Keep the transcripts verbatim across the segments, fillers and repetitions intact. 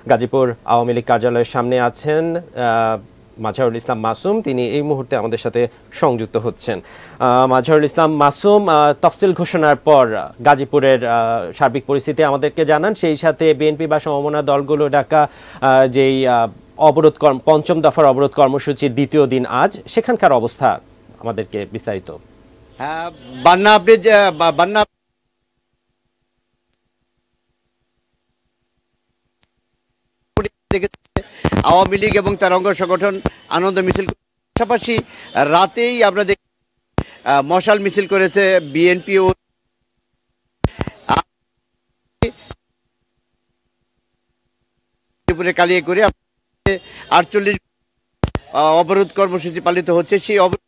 গাজীপুর আওয়ামী লীগ কার্যালয়ের সামনে আছেন মাজহারুল ইসলাম মাসুম, তিনি এই মুহূর্তে আমাদের সাথে সংযুক্ত হচ্ছেন। মাজহারুল ইসলাম মাসুম, তফসিল ঘোষণার পর গাজীপুরের সার্বিক পরিস্থিতি আমাদেরকে জানান, সেই সাথে বিএনপি বা সমমনা দলগুলো ডাকা যেই অবরোধ কর্ম পঞ্চম দফার অবরোধ কর্মসূচির দ্বিতীয় দিন আজ, সেখানকার অবস্থা আমাদেরকে বিস্তারিত। হ্যাঁ বান্না, আপনি যে বান্না আওয়ামী লীগ এবং তার অঙ্গ সংগঠন আনন্দ মিছিল, পাশাপাশি রাতেই আমরা দেখি মশাল মিছিল করেছে বিএনপি ও কালিয়ে করে আটচল্লিশ অবরোধ কর্মসূচি পালিত হচ্ছে। সেই অবরোধ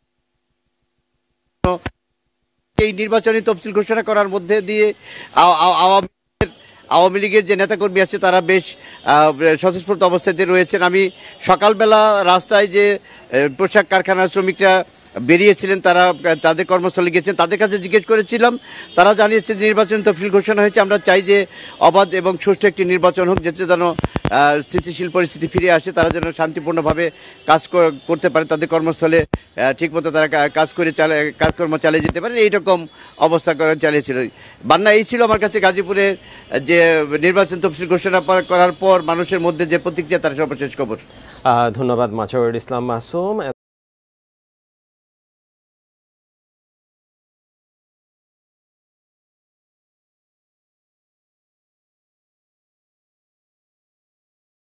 এই নির্বাচনী তফসিল ঘোষণা করার মধ্যে দিয়ে আওয়ামী আওয়ামী লীগের যে নেতাকর্মী আছে তারা বেশ স্বতঃস্ফূর্ত অবস্থাতে রয়েছেন। আমি সকালবেলা রাস্তায় যে পোশাক কারখানার শ্রমিকরা বেরিয়েছিলেন, তারা তাদের কর্মস্থলে গিয়েছেন, তাদের কাছে জিজ্ঞেস করেছিলাম, তারা জানিয়েছে নির্বাচন তফসিল ঘোষণা হয়েছে, আমরা চাই যে অবাধ এবং সুষ্ঠু একটি নির্বাচন হোক, যাতে যেন স্থিতিশীল পরিস্থিতি ফিরে আসে, তারা যেন শান্তিপূর্ণভাবে কাজ করতে পারে, তাদের কর্মস্থলে ঠিকমতো তারা কাজ করে চালে কাজকর্ম চালিয়ে যেতে পারেন, এইরকম অবস্থা করে চালিয়েছিল। বান্না, এই ছিল আমার কাছে গাজীপুরের যে নির্বাচন তফসিল ঘোষণা করার পর মানুষের মধ্যে যে প্রতিক্রিয়া, তার সর্বশেষ খবর। ধন্যবাদ মাজহারুল ইসলাম মাসুম।